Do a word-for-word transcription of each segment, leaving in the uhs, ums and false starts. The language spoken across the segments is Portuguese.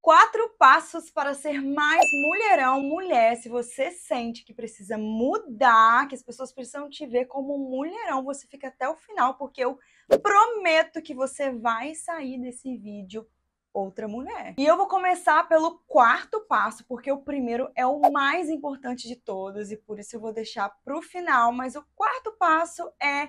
Quatro passos para ser mais mulherão, mulher. Se você sente que precisa mudar, que as pessoas precisam te ver como um mulherão, você fica até o final, porque eu prometo que você vai sair desse vídeo outra mulher. E eu vou começar pelo quarto passo, porque o primeiro é o mais importante de todos, e por isso eu vou deixar pro final, mas o quarto passo é: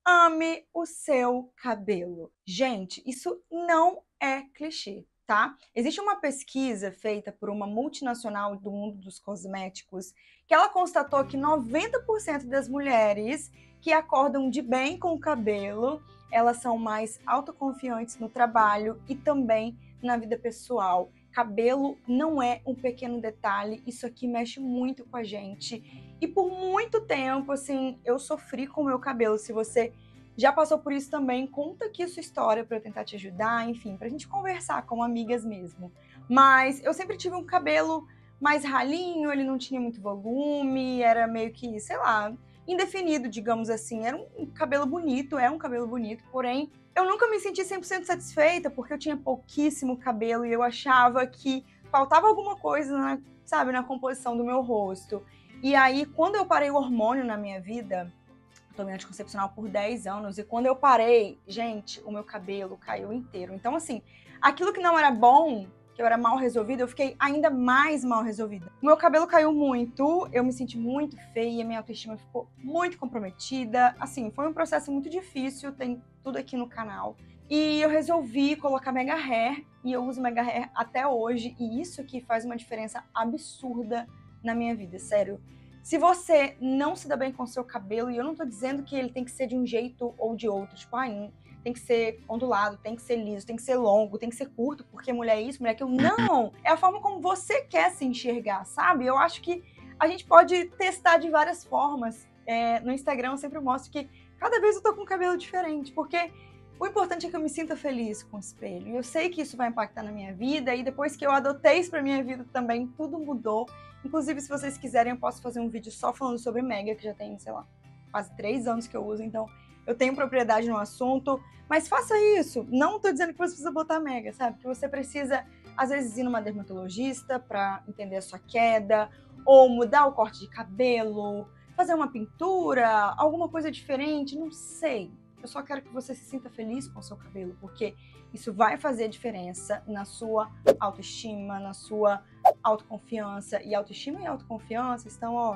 ame o seu cabelo. Gente, isso não é clichê, tá? Existe uma pesquisa feita por uma multinacional do mundo dos cosméticos que ela constatou que noventa por cento das mulheres que acordam de bem com o cabelo, elas são mais autoconfiantes no trabalho e também na vida pessoal. Cabelo não é um pequeno detalhe, isso aqui mexe muito com a gente. E por muito tempo, assim, eu sofri com o meu cabelo. Se você já passou por isso também, conta aqui a sua história para eu tentar te ajudar, enfim, pra gente conversar como amigas mesmo. Mas eu sempre tive um cabelo mais ralinho, ele não tinha muito volume, era meio que, sei lá, indefinido, digamos assim. Era um cabelo bonito, é um cabelo bonito, porém eu nunca me senti cem por cento satisfeita, porque eu tinha pouquíssimo cabelo e eu achava que faltava alguma coisa, na, sabe, na composição do meu rosto. E aí, quando eu parei o hormônio na minha vida, eu tomei anticoncepcional por dez anos, e quando eu parei, gente, o meu cabelo caiu inteiro. Então, assim, aquilo que não era bom, que eu era mal resolvida, eu fiquei ainda mais mal resolvida. O meu cabelo caiu muito, eu me senti muito feia, minha autoestima ficou muito comprometida. Assim, foi um processo muito difícil, tem tudo aqui no canal. E eu resolvi colocar Mega Hair, e eu uso Mega Hair até hoje, e isso aqui faz uma diferença absurda na minha vida, sério. Se você não se dá bem com o seu cabelo, e eu não tô dizendo que ele tem que ser de um jeito ou de outro, tipo, ah, tem que ser ondulado, tem que ser liso, tem que ser longo, tem que ser curto, porque mulher é isso, mulher é aquilo. Não! É a forma como você quer se enxergar, sabe? Eu acho que a gente pode testar de várias formas. É, no Instagram eu sempre mostro que cada vez eu tô com um cabelo diferente, porque o importante é que eu me sinta feliz com o espelho. E eu sei que isso vai impactar na minha vida, e depois que eu adotei isso pra minha vida também, tudo mudou. Inclusive, se vocês quiserem, eu posso fazer um vídeo só falando sobre Mega, que já tem, sei lá, quase três anos que eu uso, então eu tenho propriedade no assunto. Mas faça isso. Não tô dizendo que você precisa botar Mega, sabe? Que você precisa, às vezes, ir numa dermatologista pra entender a sua queda, ou mudar o corte de cabelo, fazer uma pintura, alguma coisa diferente, não sei. Eu só quero que você se sinta feliz com o seu cabelo, porque isso vai fazer diferença na sua autoestima, na sua autoconfiança. E autoestima e autoconfiança estão, ó,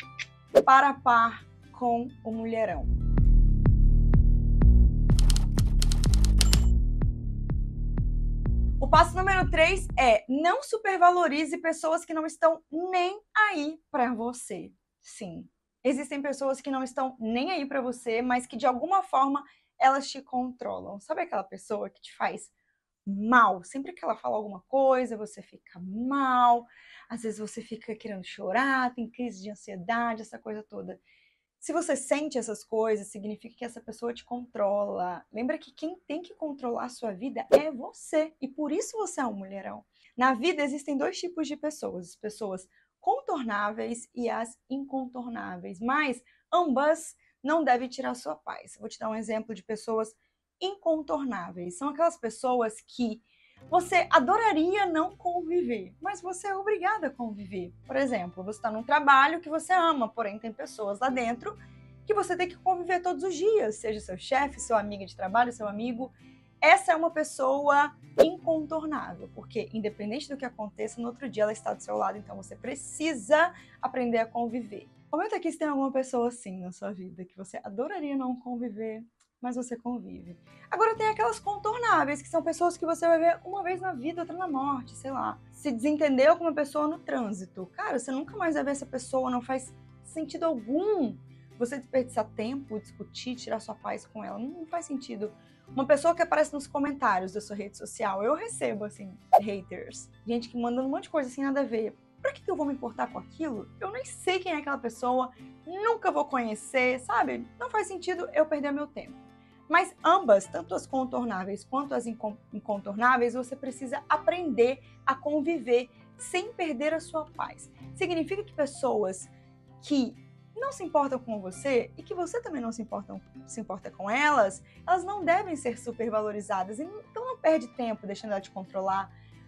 par a par com o mulherão. O passo número três é: não supervalorize pessoas que não estão nem aí pra você. Sim, existem pessoas que não estão nem aí pra você, mas que de alguma forma elas te controlam. Sabe aquela pessoa que te faz mal? Sempre que ela fala alguma coisa, você fica mal, às vezes você fica querendo chorar, tem crise de ansiedade, essa coisa toda. Se você sente essas coisas, significa que essa pessoa te controla. Lembra que quem tem que controlar a sua vida é você, e por isso você é um mulherão. Na vida existem dois tipos de pessoas: as pessoas contornáveis e as incontornáveis, mas ambas não devem tirar sua paz. Vou te dar um exemplo de pessoas incontornáveis. São aquelas pessoas que você adoraria não conviver, mas você é obrigada a conviver. Por exemplo, você está num trabalho que você ama, porém tem pessoas lá dentro que você tem que conviver todos os dias, seja seu chefe, sua amiga de trabalho, seu amigo. Essa é uma pessoa incontornável, porque independente do que aconteça, no outro dia ela está do seu lado, então você precisa aprender a conviver. Comenta aqui se tem alguma pessoa assim na sua vida que você adoraria não conviver, mas você convive. Agora tem aquelas contornáveis, que são pessoas que você vai ver uma vez na vida, outra na morte, sei lá. Se desentendeu com uma pessoa no trânsito, cara, você nunca mais vai ver essa pessoa, não faz sentido algum você desperdiçar tempo, discutir, tirar sua paz com ela, não faz sentido. Uma pessoa que aparece nos comentários da sua rede social, eu recebo, assim, haters, gente que manda um monte de coisa assim, nada a ver. Pra que eu vou me importar com aquilo? Eu nem sei quem é aquela pessoa, nunca vou conhecer, sabe? Não faz sentido eu perder meu tempo. Mas ambas, tanto as contornáveis quanto as incontornáveis, você precisa aprender a conviver sem perder a sua paz. Significa que pessoas que não se importam com você e que você também não se importa, se importa com elas, elas não devem ser supervalorizadas. Então não perde tempo deixando ela te controlar.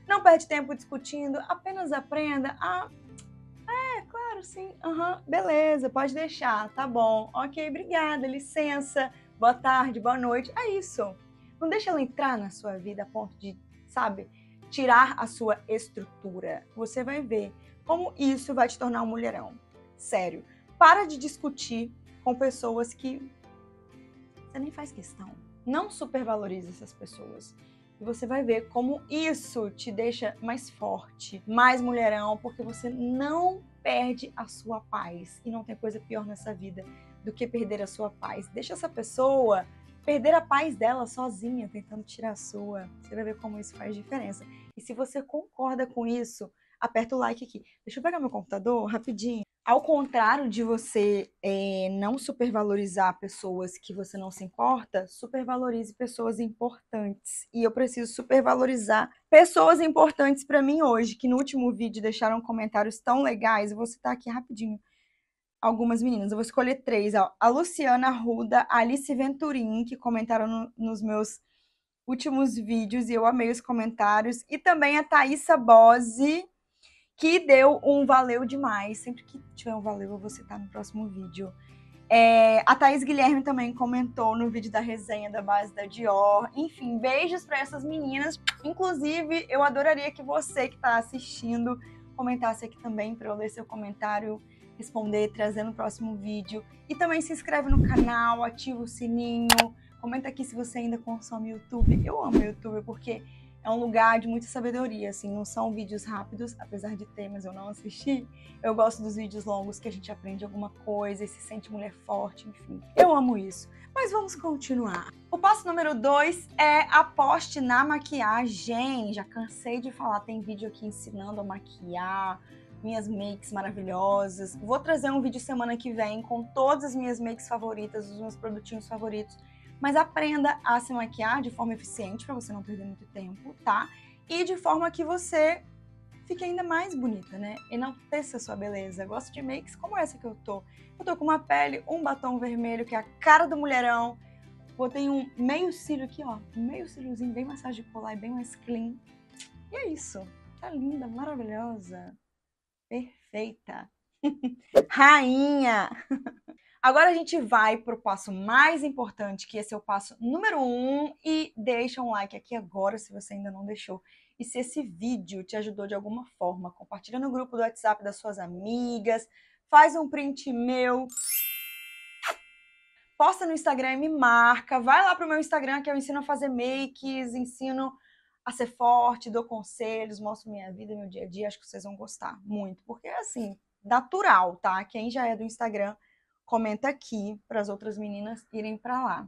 Não perde tempo discutindo, apenas aprenda a... É, claro, sim, aham, uhum, beleza, pode deixar, tá bom, ok, obrigada, licença, boa tarde, boa noite, é isso. Não deixa ela entrar na sua vida a ponto de, sabe, tirar a sua estrutura. Você vai ver como isso vai te tornar um mulherão. Sério, para de discutir com pessoas que você nem faz questão. Não supervalorize essas pessoas. E você vai ver como isso te deixa mais forte, mais mulherão, porque você não perde a sua paz. E não tem coisa pior nessa vida do que perder a sua paz. Deixa essa pessoa perder a paz dela sozinha, tentando tirar a sua. Você vai ver como isso faz diferença. E se você concorda com isso, aperta o like aqui. Deixa eu pegar meu computador rapidinho. Ao contrário de você é, não supervalorizar pessoas que você não se importa, supervalorize pessoas importantes. E eu preciso supervalorizar pessoas importantes para mim hoje, que no último vídeo deixaram comentários tão legais. Eu vou citar aqui rapidinho algumas meninas. Eu vou escolher três. Ó. A Luciana Arruda, a Alice Venturim, que comentaram no, nos meus últimos vídeos e eu amei os comentários. E também a Thaísa Bose, que deu um valeu demais. Sempre que tiver um valeu, eu vou citar no próximo vídeo. É, a Thaís Guilherme também comentou no vídeo da resenha da base da Dior. Enfim, beijos para essas meninas. Inclusive, eu adoraria que você que está assistindo comentasse aqui também para eu ler seu comentário, responder, trazer no próximo vídeo. E também se inscreve no canal, ativa o sininho. Comenta aqui se você ainda consome YouTube. Eu amo YouTube porque é um lugar de muita sabedoria, assim, não são vídeos rápidos, apesar de ter, mas eu não assisti. Eu gosto dos vídeos longos que a gente aprende alguma coisa e se sente mulher forte, enfim. Eu amo isso. Mas vamos continuar. O passo número dois é aposte na maquiagem. Já cansei de falar, tem vídeo aqui ensinando a maquiar, minhas makes maravilhosas. Vou trazer um vídeo semana que vem com todas as minhas makes favoritas, os meus produtinhos favoritos. Mas aprenda a se maquiar de forma eficiente, para você não perder muito tempo, tá? E de forma que você fique ainda mais bonita, né? Enalteça a sua beleza. Eu gosto de makes como essa que eu tô. Eu tô com uma pele, um batom vermelho, que é a cara do mulherão. Botei um meio cílio aqui, ó. Um meio cíliozinho bem massagem polar e bem mais clean. E é isso. Tá linda, maravilhosa. Perfeita. Rainha! Agora a gente vai para o passo mais importante, que esse é o passo número um, e deixa um like aqui agora se você ainda não deixou. E se esse vídeo te ajudou de alguma forma, compartilha no grupo do WhatsApp das suas amigas, faz um print meu, posta no Instagram e me marca, vai lá pro meu Instagram que eu ensino a fazer makes, ensino a ser forte, dou conselhos, mostro minha vida, meu dia a dia, acho que vocês vão gostar muito, porque é assim, natural, tá? Quem já é do Instagram, comenta aqui para as outras meninas irem para lá.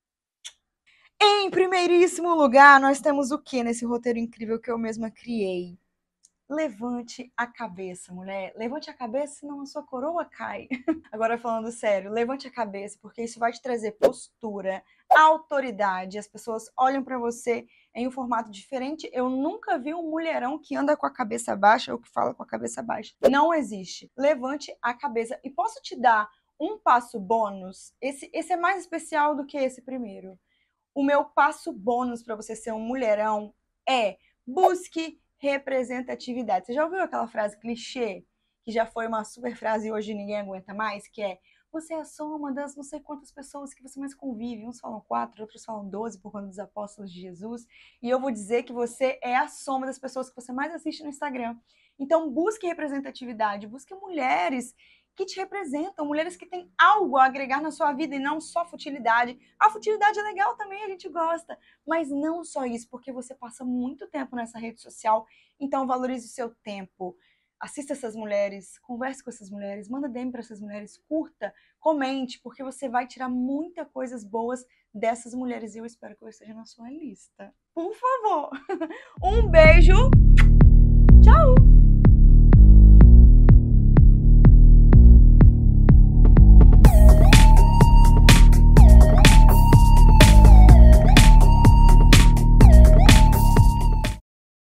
Em primeiríssimo lugar, nós temos o que nesse roteiro incrível que eu mesma criei? Levante a cabeça, mulher. Levante a cabeça, senão a sua coroa cai. Agora falando sério, levante a cabeça, porque isso vai te trazer postura, autoridade. As pessoas olham para você em um formato diferente. Eu nunca vi um mulherão que anda com a cabeça baixa ou que fala com a cabeça baixa. Não existe. Levante a cabeça. E posso te dar um passo bônus? Esse, esse é mais especial do que esse primeiro. O meu passo bônus para você ser um mulherão é busque representatividade. Você já ouviu aquela frase clichê, que já foi uma super frase e hoje ninguém aguenta mais, que é: você é a soma das não sei quantas pessoas que você mais convive. Uns falam quatro, outros falam doze por conta dos apóstolos de Jesus. E eu vou dizer que você é a soma das pessoas que você mais assiste no Instagram. Então busque representatividade, busque mulheres que te representam, mulheres que têm algo a agregar na sua vida e não só futilidade. A futilidade é legal também, a gente gosta, mas não só isso, porque você passa muito tempo nessa rede social, então valorize o seu tempo. Assista essas mulheres, converse com essas mulheres, manda D M para essas mulheres, curta, comente, porque você vai tirar muitas coisas boas dessas mulheres e eu espero que eu esteja na sua lista. Por favor! Um beijo! Tchau!